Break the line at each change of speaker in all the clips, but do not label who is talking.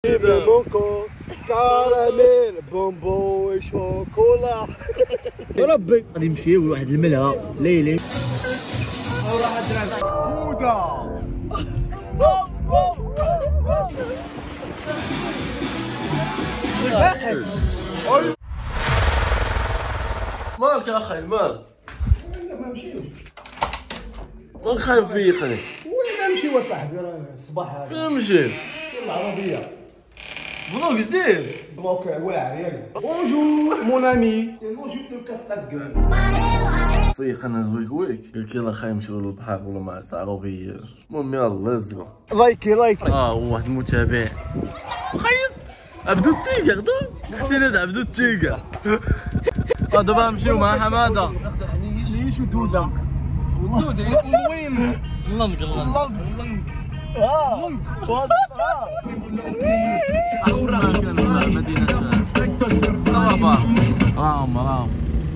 إبرة موكو كراميل بونبون شوكولا.
ربي غادي نمشيو لواحد الملهى ليلي.
بودا
مالك يا اخي مالك؟ مالك خايف فيقني؟
وين نمشي وصاحبي راه الصباح هذا.
فين نمشي؟
العربية
بلوك جديد.
بلوك واعر ياك. بونجور مون امي. نو جبت الكاس طاق.
فيق انا زويك قلت يلا خايف نمشيو للبحر ولا مع عربية. المهم يلا ليتس جو.
لايكي
واحد المتابع خيس عبدو التيكا حسينات عبدو التيكا. دابا نمشيو مع حماده
ناخذ حنيش
ودودة
ودودة وين
اللنق مدينة رابا راهم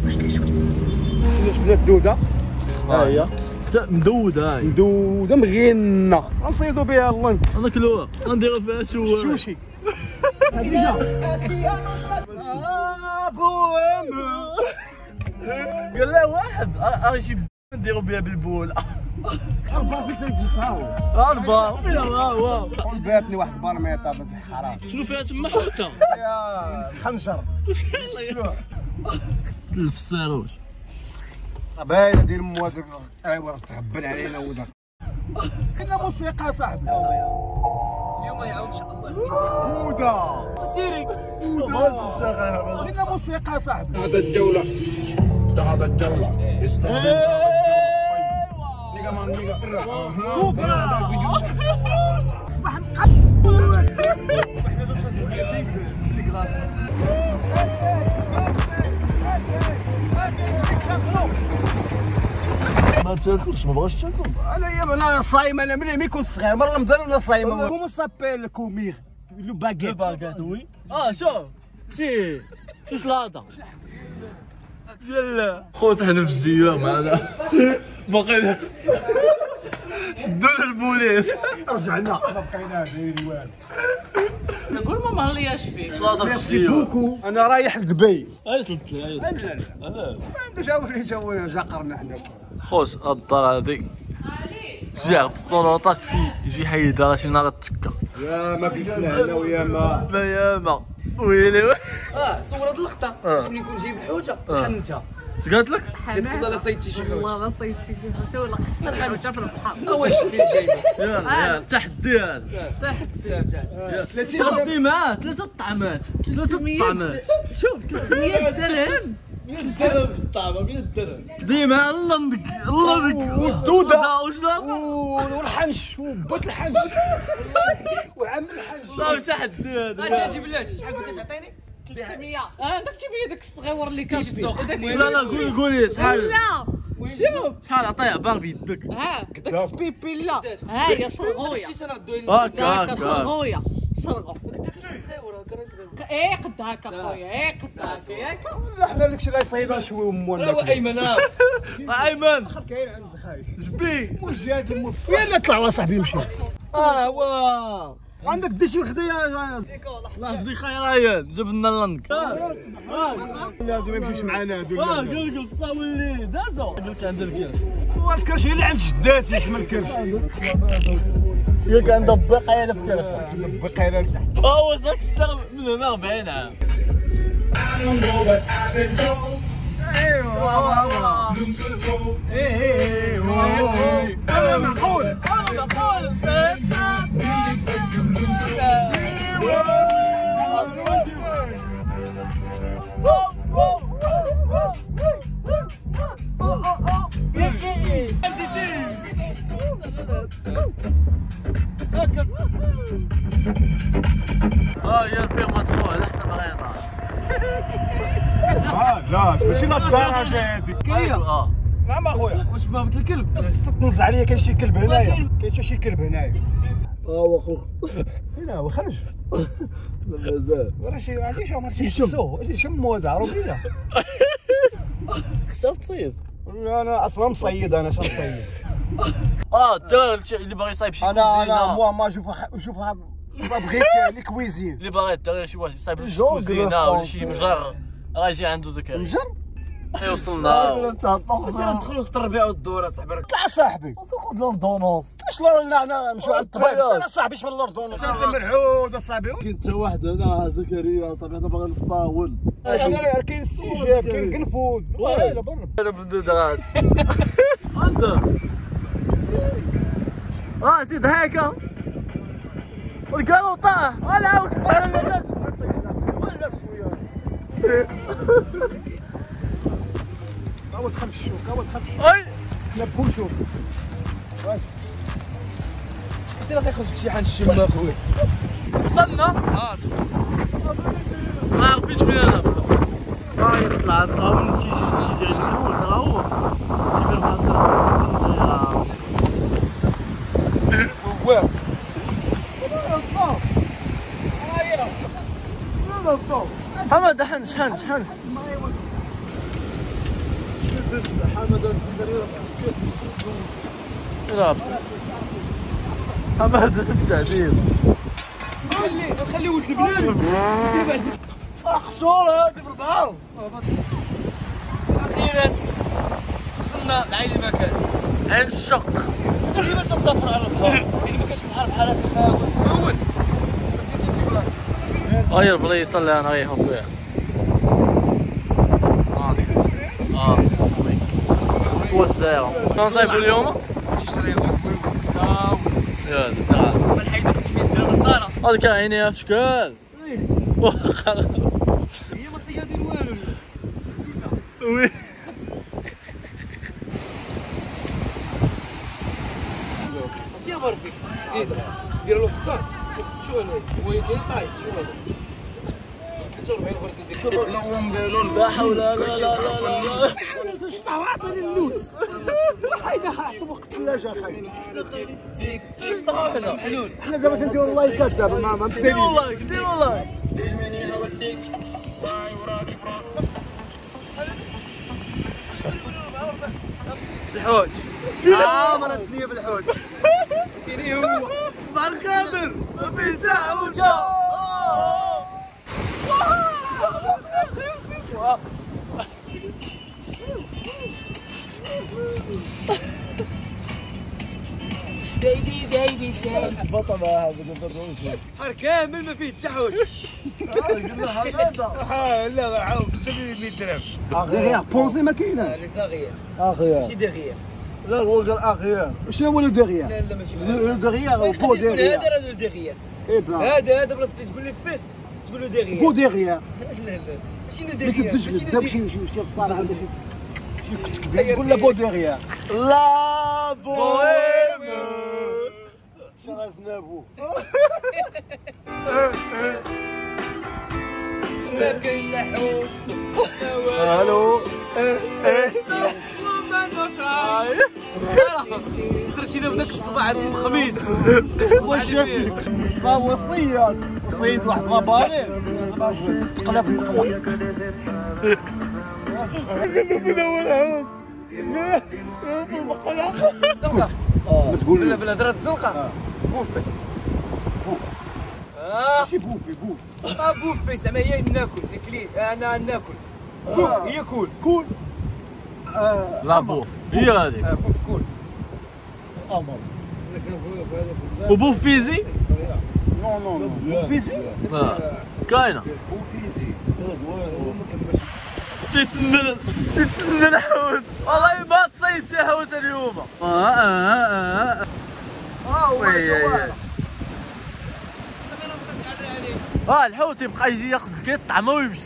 بلا الدودة
ها هي مدودة هاي
مدودة مغينة غنصيدو بها اللنك
ناكلوها غنديرو فيها
سوشي.
قال له واحد شي بزاف نديرو بها بالبول.
البار في سيد الصاوي
البار فيها واو
باتني واحد البارميطة بالحرام.
شنو فيها تما حوته
يا خنجر
تلف الساروش
باينه ديال موازك. ايوا تغبن علينا ودا. كنا موسيقى صاحبي
اليوم يعاود ان شاء الله
بودا
سيري
كنا موسيقى صاحبي.
هذا الجولة
صباح
ما تاكلش ما بغاش تاكل.
انا صايم. انا ملي كنت صغير من رمضان ولا صايم. كومون سابيل كوميغ لو باغيت
وي شوف شي شلاضه ديال خوت حنا في الجيوع معنا باقي شدونا البوليس
رجعنا بقينا دايرين والو.
قول ما مالياش فيك.
شلاضه في
ميرسي
الجيوع.
بوكو. انا رايح لدبي.
تلتلي
ما عندوش جاونا جاقرنا حنا.
خوت هاد الدار هادي جاع في السلطات يجي حيدها شي نهار تكا
يا ما كيسلعنا ويا ما
ويلي
صور هاد اللقطة باش ملي نكون جايب الحوتة حنتها.
اش قالت لك؟
قالت لك والله لا صيدتي شي حوت.
والله ما صيدتي شي حوته ولا قصت الحوته في البحر.
واش اللي جايبه
يلا تحدي هذا شربتي معاه ثلاثة طعمات
شوف 300 درهم
100 درهم الطعمه 100 درهم
ديما اللندق
والدودة
وشلاضه
والحنش وبوت الحنش وعم الحنش.
لا تحدي هذا.
اش اجي بلاتي شحال قلتي تعطيني
300. داك تجيب لي داك الصغيور اللي كان فيه.
لا قولي شحال
لا شوف
شحال عطيه عبار بيدك.
داك السبيبي لا ها هي شرغويه
شي سنه ردوي
هكا شرغويه شرغو قد هكا خويا قد هكا.
لا حنا داكشي اللي يصيدها شوي ومونا.
راه ايمن
ايمن
كاين عند خايف
جبي
واش جاك يلا طلع صاحبي يمشي.
هو
عندك دشي خديا.
الله يهدي خير عيان جاب لنا اللندق.
لا ما يمشيش معنا هادو.
قال لك الصاوي اللي دازو قال لك عند الكرش.
هو الكرش اللي عند جداتي حما الكرش.
قال لك عنده بقايا في كرش.
بقينا تحت.
هو زاك استغرب من هنا 40 عام.
ايوا انا معقول
يا الفيرما تروح على حسب غيطار.
لا ماشي للدرجه هذيك.
كاين
نعم اخويا.
واش فهمت الكلب
تنز عليا. كاين شي كلب هنايا. كاين شي كلب هنايا.
واخوك
فين هو خرج؟
مازال
راه شي ما عنديش عمر شمو هذا عربيه.
خصها تصيد.
لا انا اصلا مصيد. انا شنصيد.
الدراري اللي باغي يصايب شي
انا ما شوف بغيت لي كويزين
اللي باغي دير شي واحد يصايب شي كوزينه ولا شي مجر راه يجي عنده زكريا
مجر
وصلنا
ندخلوا وسط الربيع والدور اصاحبي.
طلع صاحبي
خذ لوردونونس
اش لا نمشيو عند الطبيب انا صاحبي اش من لوردونونس نسمي العود اصاحبي
كاين حتى واحد هنا زكريا صاحبي انا باغي نفطاول
انا كاين السوجاب كاين كنفود لا برا
انا بدات انت شي ضحكه والقالوا طاح ولا عاود
كاوز خمس شوك
اي
نبو شوك
انت راه كيخرجك شي حان الشم اخويا.
وصلنا ما عرفتش فين انا طلع من تيجي الجنوب ترى هو تيبان مع الصراحه
واه
حمد حنش يلعب حمد التعذيب
خلي ولد البلاد
خسور هادي في البحر.
اخيرا وصلنا لعين المكان.
عين الشق
خلي بس السفر على البحر يعني ما كاينش البحر بحال هكا خاوي
غير بلايص اللي انا رايح فيها هو الساعة شنو نصايبو اليوم؟ يا الساعة
ما الحيدة كتمين ديال النصارى
هذا كان عينيها في شكل
هي ما صيادين والو
وي
ماشي بارفيكس جديدة ديروا له في الدار شو هنا هو كاين طايب شو هذا 43 غرزة ديال
لا حول ولا لا
عطاني اللوز حيدا حطوا وقت الثلاجه
حنا
حنا دابا تنديروا لايكات دابا ما
كثير والله كثير والله
الحوت مرة الدنيا بالحوت كاين هو بحر كامل ما فيه حتى حوته بيبي شاي
بطل هذا
بحر كامل ما فيه حتى حوت
لا عاود 700 درهم اغير بونسي ما كاينه
لي زاغيير
اغير
ماشي ديغيير
لا هو قال اغير
شنو هو لو ديغيير
لا لا ماشي
لو ديغير او بو ديغير
هذا راه ديغيير
اي بلا
هذا بلاصه تقول لي فيس تقول له ديغيير
بو ديغير
لا لا ماشي
ما
ديغيير
تدش دابا شي في الصالح عندك شي قول له بو ديغير
لا بويم
شرزنابو
ما كاين لا حوت
الو
استرشينا بداك الصباح الخميس
واش فيك ما هو صيد واحد لابالي تقلب المقلب ما تقول
بلا بالهضره الزنقه بوفي
ماشي بوفي
بوفي زعما هي ناكل ناكلي انا ناكل بوف هي كول
كول
لا بوف هي هذيك
بوف كول
قمر
وبوف فيزي
نو فيزي
كاينه تتسنن الحوت والله ما تصيد شي حوت اليوم الحوت يبقى يجي ياخذ كيس طعمه ويمشي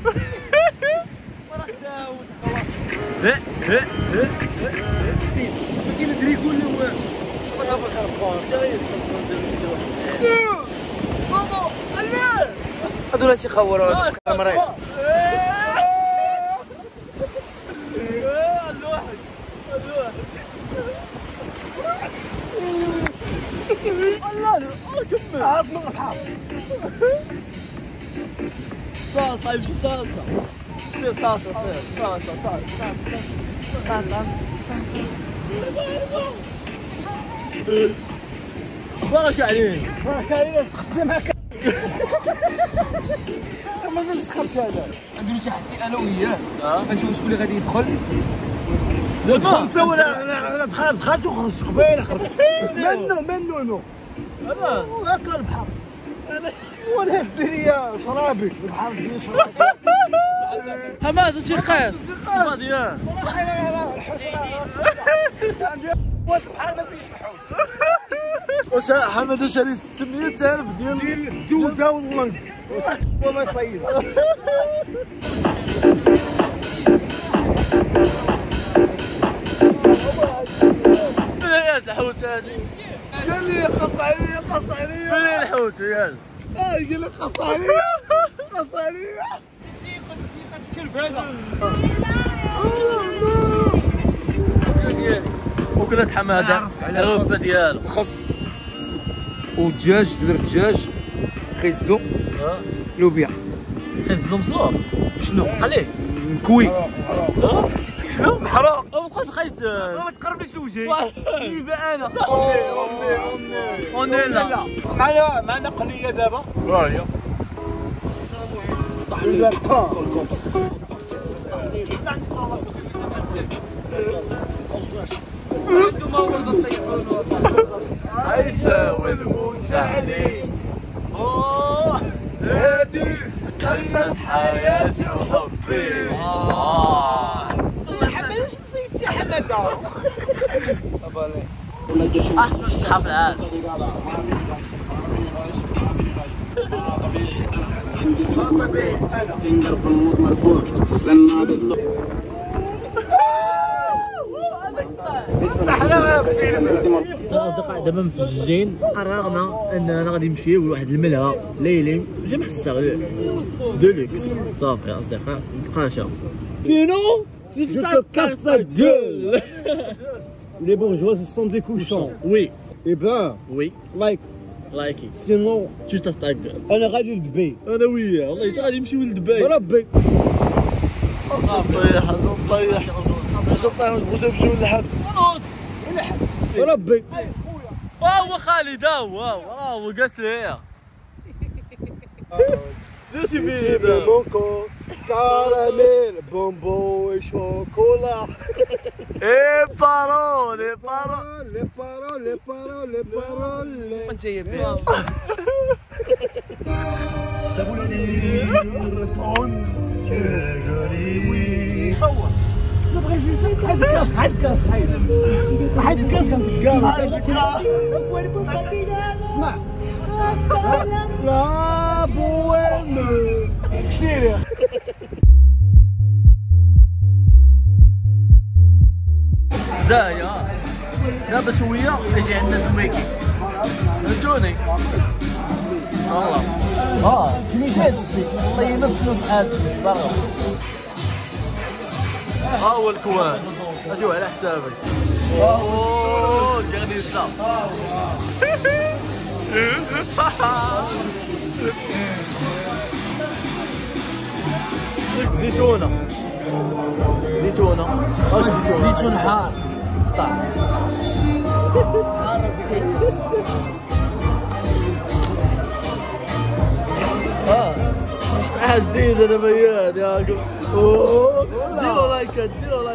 كاين دريكو اللي هو
هذول شي خوروا الكاميرا
عارف نروح
صلصه يمشي صلصه سير صلصه بارك عليك.
بارك عليك سخت معاك. ما نسخرش هذا.
نديرو تحدي انا وياه غنشوف شكون اللي غادي يدخل.
خمسة ولا دخلت وخرجت قبيله خرجت. منو هكا البحر. ولا الدنيا شرابي البحر ديال شرابي.
حماد شي قاس الصبا ديال
البحر ما فيش الحوت.
واش حماد شاري 600,000 ديال
الدودة واللنق وما يصير.
فين الحوت هادي؟
قال لي قص عليا
فين الحوت ياك؟
قال لي قص عليا
وكلت حماده الربه ديالو
خص ودجاج تدير الدجاج خيزو لوبيا
خيزو مسلوق.
شنو
خليه
مكوي
شنو
محروق
ما بقاش خيط.
ما تقربليش لوجهي
يبقى انا
أمي.
لا
معنا قنية دابا.
قرايه
لا القا.
عندو ما ورد الطيحون
يساوي المساعدين. هادي قصة حياتي وحبي.
حمد اش نسيت يا حمد؟
احسن شطحه في العالم. اصدقاء دابا مفجين قررنا اننا غادي نمشيو لواحد الملهى ليلي جمع الشغل دولوكس صافي اصدقاء نتقاشاو.
Sinon, je te casse ta gueule. Les bourgeois ce sont des cochons.
وي
Eh ben,
وي
like,
لايكي
sinon,
تو تستاكل.
انا غادي لدبي.
انا وياه والله حتى غادي نمشيو لدبي.
ربي.
نطيح واش نمشيو للحبس.
ربي.
هو خالد هو جالس هي. دير شي فيديو.
موكو كراميل بونبون شوكولا.
اي بارول
Les paroles.
وانت جايه بها
لا بوين كثير.
زايا دابا شويه كيجي عندنا سميكي فهمتوني والله كليشات طيبه بفلوس ادسنس برا. ها هو الكوان اجيو على حسابك. اوه كغنيسه زيتونه زيتون حار قطع شطحة جديدة دابا هي ياكم. ديروا لايكات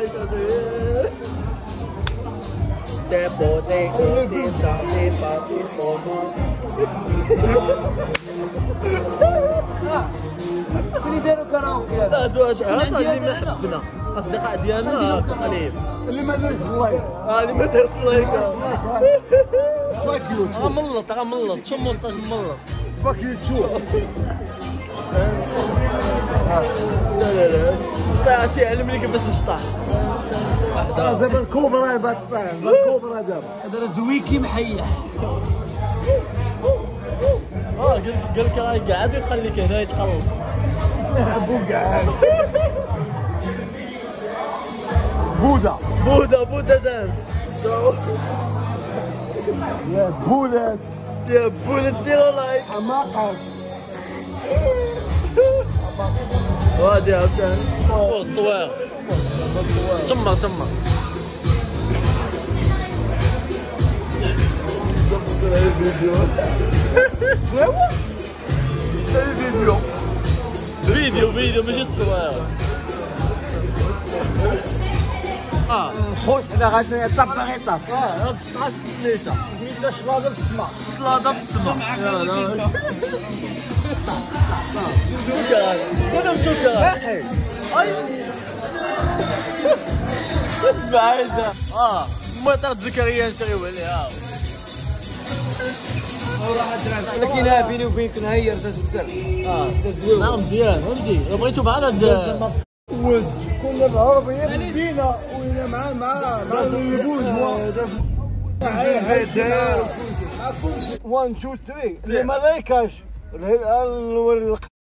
فين يديروا كراوكي
هادو اللي حبنا اصدقاء ديالنا قليل
اللي ما درت اللايك.
اللي ما دارش لايك
فاك يو.
غملط شو مستاش ملط.
فاك يو تو.
لا شطحتي علمني كيفاش نشطح.
دابا الكوبرا باطل. الكوبرا دابا.
هذا زويكي محيح
قال لك راهي قاعد يخليك هنا يتخلص.
بو قاعد. بودا
دانس.
يا بولاس.
ديروا لايك.
حماقة.
وادي عاوتاني الصوير تما فيديو ماشي تصوير.
خويا حنا غادي ايطاب باغ ايطاب.
هاد الشطحه سميتها
شلاضه في السما.
سلاطه في السما. كنا مسكر. بعيدة. مطار زكريا نشريو عليها.
كاينها بيني وبينك نهير تسكر.
لا مزيان فهمتي بغيتو بحال هاد
كنا العربيين بدينا وين مع البوز 1 2 3 اللي ما لايكاش الهلال